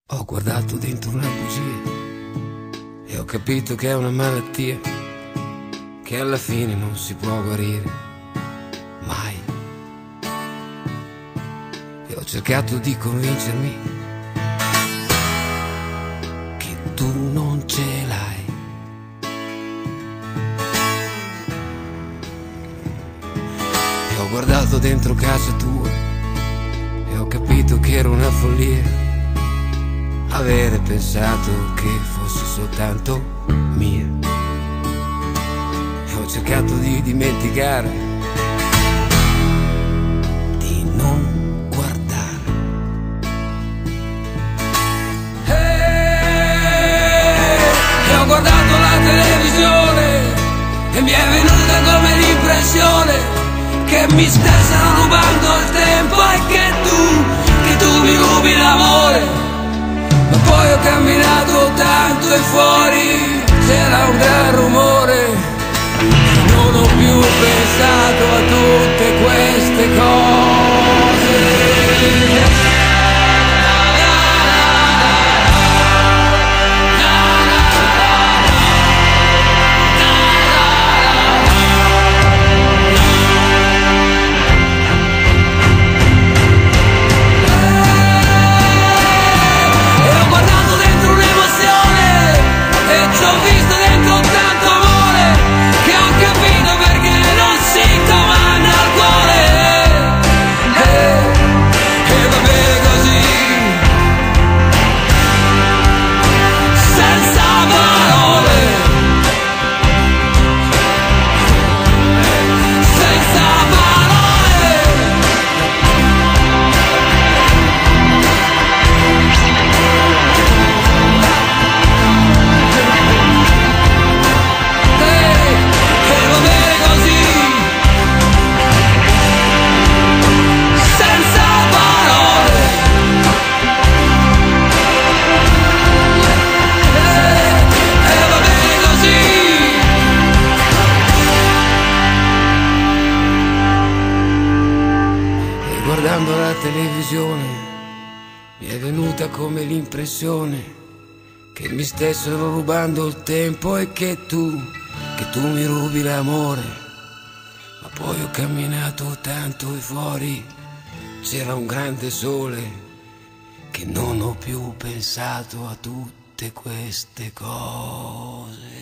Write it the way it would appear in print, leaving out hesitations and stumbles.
Ho guardato dentro una bugia e ho capito che è una malattia che alla fine non si può guarire mai. E ho cercato di convincermi che tu non ce l'hai. E ho guardato dentro casa tua e ho capito che era una follia avere pensato che fosse soltanto mia. E ho cercato di dimenticare, di non guardare. E ho guardato la televisione e mi è venuta come l'impressione che mi stessero rubando il tempo e che tu mi rubi l'amore. Ma poi ho camminato tanto e fuori c'era un gran rumore e non ho più pensato a tutte queste cose. Guardando la televisione mi è venuta come l'impressione che mi stessero rubando il tempo e che tu mi rubi l'amore. Ma poi ho camminato tanto e fuori c'era un grande sole che non ho più pensato a tutte queste cose.